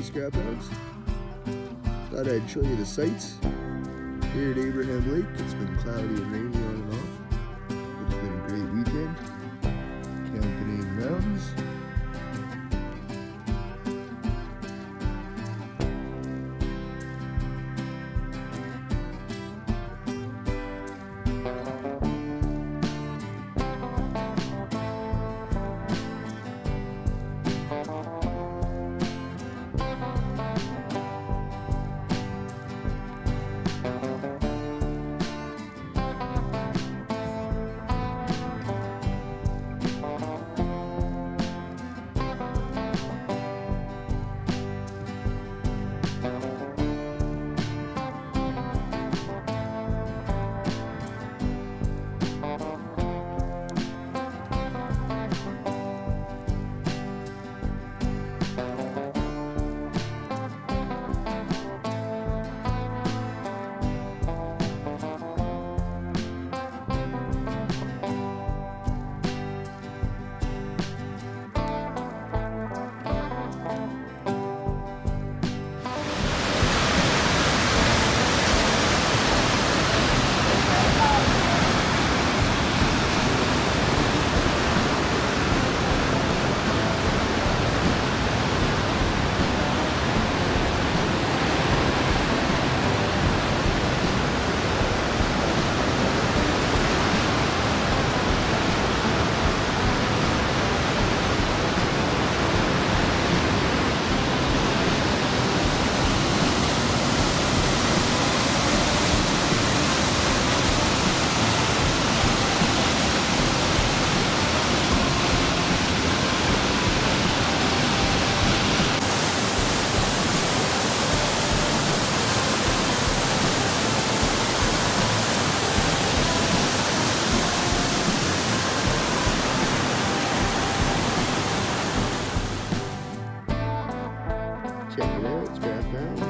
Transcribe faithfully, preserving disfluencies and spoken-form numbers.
scrap hounds. Thought I'd show you the sights here at Abraham Lake. It's been cloudy and rainy on and off. It's been a great weekend camping in the mountains. Check it out, scrap hounds.